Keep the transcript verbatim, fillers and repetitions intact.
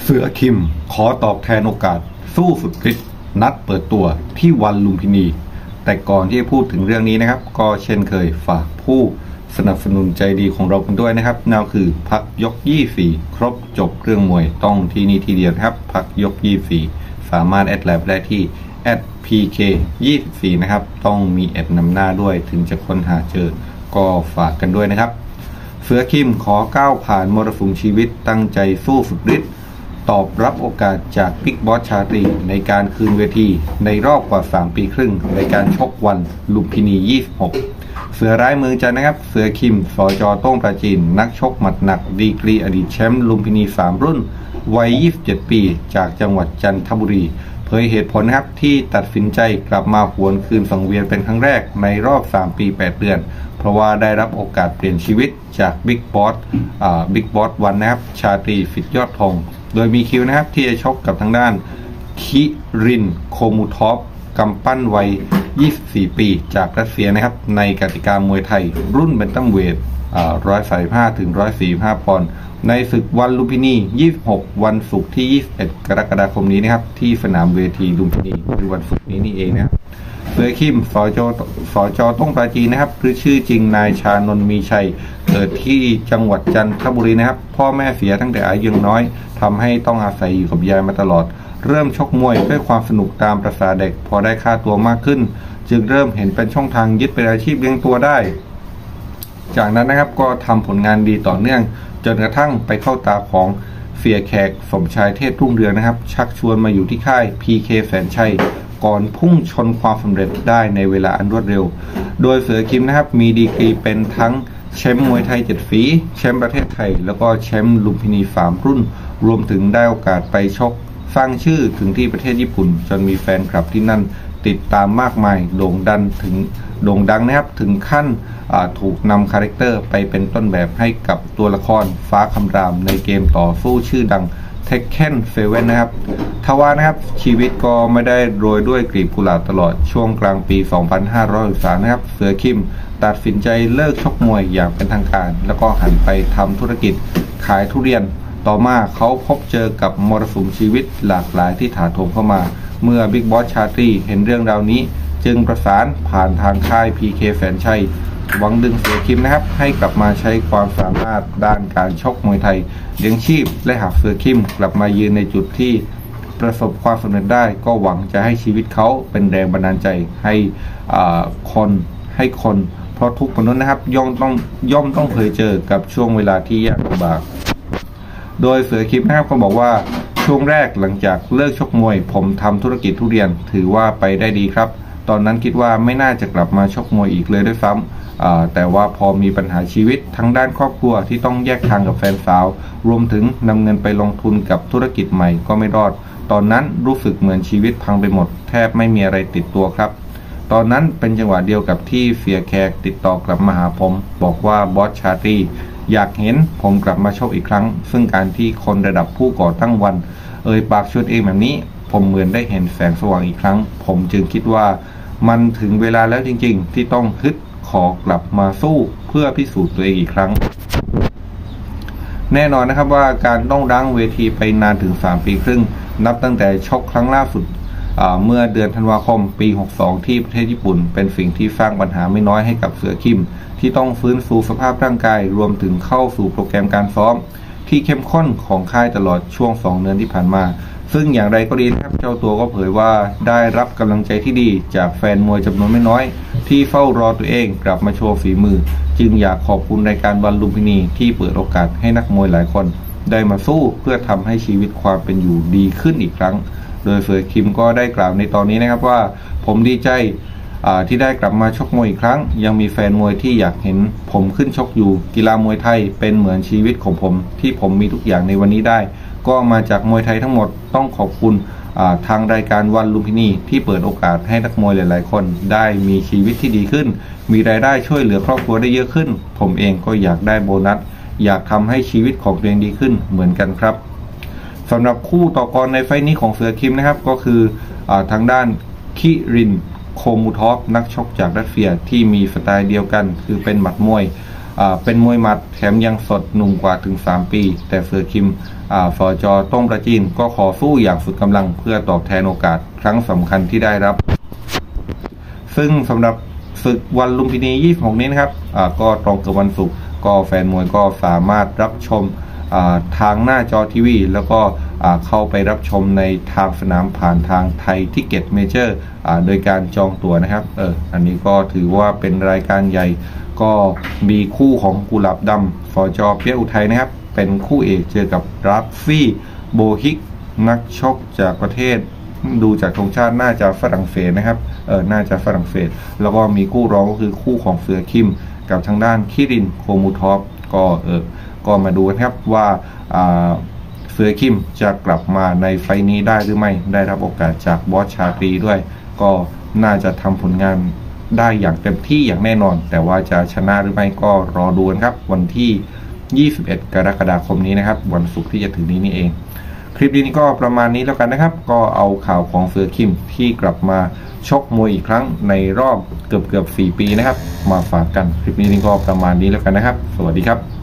เสือคิมขอตอบแทนโอกาสสู้สุดฤทธิ์นัดเปิดตัวที่วันลุมพินี แต่ก่อนที่จะพูดถึงเรื่องนี้นะครับก็เช่นเคยฝากผู้สนับสนุนใจดีของเรากันด้วยนะครับนั่นคือพักยกยี่สี่ครบจบเรื่องมวยต้องที่นี่ทีเดียวครับพักยกยี่สี่สามารถแอดไลน์ได้ที่แอด พี เค ยี่สิบสี่นะครับต้องมีแอดนำหน้าด้วยถึงจะค้นหาเจอก็ฝากกันด้วยนะครับเสือคิมขอก้าวผ่านมรสุมชีวิตตั้งใจสู้สุดฤทธิ์ตอบรับโอกาสจากบิ๊กบอสชาตรีในการคืนเวทีในรอบกว่าสามปีครึ่งในการชกวันลุมพินียี่สิบหกเสือร้ายมือจันนะครับเสือคิมสจ.โต้งปราจีนนักชกหมัดหนักดีกรีอดีตแชมป์ลุมพินีสามรุ่นวัยยี่สิบเจ็ดปีจากจังหวัดจันทบุรีเผยเหตุผลนะครับที่ตัดสินใจกลับมาหวนคืนสังเวียนเป็นครั้งแรกในรอบสามปีแปดเดือนเพราะว่าได้รับโอกาสเปลี่ยนชีวิตจากบิ๊กบอสอ่าบิ๊กบอสวันนะครับชาตรีสิทธิ์ยอดทองโดยมีคิวนะครับที่จะชกกับทางด้านคิรินโคมูทอฟกำปั้นวัยยี่สิบสี่ปีจากรัสเซียนะครับในกติกามวยไทยรุ่นเบนตัมเวทอ่าหนึ่งร้อยสามสิบห้าถึงหนึ่งร้อยสี่สิบห้าปอนด์ในศึกวันลุมพินียี่สิบหกวันศุกร์ที่ยี่สิบเอ็ดกรกฎาคมนี้นะครับที่สนามเวทีลุมพินีในวันศุกร์นี้นี่เองนะครับเสือคิมสจสจต้งปราจีนนะครับหรือชื่อจริงนายชานนท์มีชัยเกิดที่จังหวัดจันทบุรีนะครับพ่อแม่เสียตั้งแต่อายุยังน้อยทำให้ต้องอาศัยอยู่กับยายมาตลอดเริ่มชกมวยด้วยความสนุกตามประสาเด็กพอได้ค่าตัวมากขึ้นจึงเริ่มเห็นเป็นช่องทางยึดเป็นอาชีพเลี้ยงตัวได้จากนั้นนะครับก็ทำผลงานดีต่อเนื่องจนกระทั่งไปเข้าตาของเสียแขกสมชายเทพรุ่งเรืองนะครับชักชวนมาอยู่ที่ค่าย พี เค แสนชัยก่อนพุ่งชนความสำเร็จได้ในเวลาอันรวดเร็วโดยเสือคิมนะครับมีดีกรีเป็นทั้งแชมป์มวยไทยเจ็ดฝีแชมป์ประเทศไทยแล้วก็แชมป์ลุมพินีสามรุ่นรวมถึงได้โอกาสไปชกสร้างชื่อถึงที่ประเทศญี่ปุ่นจนมีแฟนคลับที่นั่นติดตามมากมายโด่งดังถึงโด่งดังนะครับถึงขั้นถูกนำคาแรคเตอร์ไปเป็นต้นแบบให้กับตัวละครฟ้าคำรามในเกมต่อสู้ชื่อดังเทคเคนเซเว่นนะครับทว่านะครับชีวิตก็ไม่ได้โรยด้วยกลีบกุหลาบตลอดช่วงกลางปี สองพันห้าร้อยสามนะครับเสือคิมตัดสินใจเลิกชกมวยอย่างเป็นทางการแล้วก็หันไปทำธุรกิจขายทุเรียนต่อมาเขาพบเจอกับมรสุมชีวิตหลากหลายที่ถาโถมเข้ามาเมื่อบิ๊กบอสชาตรีเห็นเรื่องราวนี้จึงประสานผ่านทางค่าย พี เค แสนชัยหวังดึงเสือคิมนะครับให้กลับมาใช้ความสามารถด้านการชกมวยไทยเลี้ยงชีพและหากเสือคิมกลับมายืนในจุดที่ประสบความสำเร็จได้ก็หวังจะให้ชีวิตเขาเป็นแรงบันดาลใจให้คนให้คนเพราะทุกมนุษย์นะครับย่อมต้องย่อมต้องเคยเจอกับช่วงเวลาที่ยากลำบากโดยเสือคิมนะครับก็บอกว่าช่วงแรกหลังจากเลิกชกมวยผมทำธุรกิจทุเรียนถือว่าไปได้ดีครับตอนนั้นคิดว่าไม่น่าจะกลับมาชกมวยอีกเลยด้วยซ้ำแต่ว่าพอมีปัญหาชีวิตทั้งด้านครอบครัวที่ต้องแยกทางกับแฟนสาวรวมถึงนำเงินไปลงทุนกับธุรกิจใหม่ก็ไม่รอดตอนนั้นรู้สึกเหมือนชีวิตพังไปหมดแทบไม่มีอะไรติดตัวครับตอนนั้นเป็นจังหวะเดียวกับที่เสียแขกติดต่อกลับมาหาผมบอกว่าบอสชาตรีอยากเห็นผมกลับมาชกอีกครั้งซึ่งการที่คนระดับผู้ก่อตั้งวันเอ่ยปากชวนเองแบบนี้ผมเหมือนได้เห็นแสงสว่างอีกครั้งผมจึงคิดว่ามันถึงเวลาแล้วจริงๆที่ต้องฮึดขอกลับมาสู้เพื่อพิสูจน์ตัวเองอีกครั้งแน่นอนนะครับว่าการต้องรั้งเวทีไปนานถึงสามปีครึ่งนับตั้งแต่ชกครั้งล่าสุดเมื่อเดือนธันวาคมปีหกสิบสองที่ประเทศญี่ปุ่นเป็นสิ่งที่สร้างปัญหาไม่น้อยให้กับเสือคิมที่ต้องฟื้นฟูสภาพร่างกายรวมถึงเข้าสู่โปรแกรมการซ้อมที่เข้มข้นของค่ายตลอดช่วงสองเดือนที่ผ่านมาซึ่งอย่างไรก็ดีนะครับเจ้าตัวก็เผยว่าได้รับกำลังใจที่ดีจากแฟนมวยจำนวนไม่น้อยที่เฝ้ารอตัวเองกลับมาโชว์ฝีมือจึงอยากขอบคุณรายการวันลุมพินีที่เปิดโอกาสให้นักมวยหลายคนได้มาสู้เพื่อทำให้ชีวิตความเป็นอยู่ดีขึ้นอีกครั้งโดยเสือคิมก็ได้กล่าวในตอนนี้นะครับว่าผมดีใจที่ได้กลับมาชกมวยอีกครั้งยังมีแฟนมวยที่อยากเห็นผมขึ้นชกอยู่กีฬามวยไทยเป็นเหมือนชีวิตของผมที่ผมมีทุกอย่างในวันนี้ได้ก็มาจากมวยไทยทั้งหมดต้องขอบคุณทางรายการวันลุมพินีที่เปิดโอกาสให้นักมวยหลายๆคนได้มีชีวิตที่ดีขึ้นมีรายได้ช่วยเหลือครอบครัวได้เยอะขึ้นผมเองก็อยากได้โบนัสอยากทำให้ชีวิตของตัวเองดีขึ้นเหมือนกันครับสำหรับคู่ต่อกรในไฟนี้ของเสือคิมนะครับก็คืออทางด้านคิรินโคมูทอฟนักชกจากรัสเซียที่มีสไตล์เดียวกันคือเป็นหมัดมวยเป็นมวยหมัดแถมยังสดหนุ่มกว่าถึงสามปีแต่เสือคิมฟอจอต้งประจีนก็ขอสู้อย่างสุดกำลังเพื่อตอบแทนโอกาสครั้งสำคัญที่ได้รับซึ่งสำหรับศึกวันลุมพินียี่สิบหกนี้นะครับก็ตรงกับวันศุกร์ก็แฟนมวยก็สามารถรับชมทางหน้าจอทีวีแล้วก็เข้าไปรับชมในทางสนามผ่านทางไทยทิกเก็ตเมเจอร์โดยการจองตั๋วนะครับเอออันนี้ก็ถือว่าเป็นรายการใหญ่ก็มีคู่ของกุหลาบดำฟอจอเปียอุทัยนะครับเป็นคู่เอกเจอกับรัฟฟี่โบฮิกนักชกจากประเทศดูจากธงชาติน่าจะฝรั่งเศสนะครับเออน่าจะฝรั่งเศสแล้วก็มีคู่รองก็คือคู่ของเสือคิมกับทางด้านคิรินโคมูทอฟก็เออก็มาดูนะครับว่าเสือคิมจะกลับมาในไฟนี้ได้หรือไม่ได้รับโอกาสจากบอสชาตรีด้วยก็น่าจะทำผลงานได้อย่างเต็มที่อย่างแน่นอนแต่ว่าจะชนะหรือไม่ก็รอดูนะครับวันที่ยี่สิบเอ็ดกรกฎาคมนี้นะครับวันศุกร์ที่จะถึงนี้นี่เองคลิปนี้ก็ประมาณนี้แล้วกันนะครับก็เอาข่าวของเสือคิมที่กลับมาชกมวยอีกครั้งในรอบเกือบเกือบสี่ปีนะครับมาฝากกันคลิปนี้ก็ประมาณนี้แล้วกันนะครับสวัสดีครับ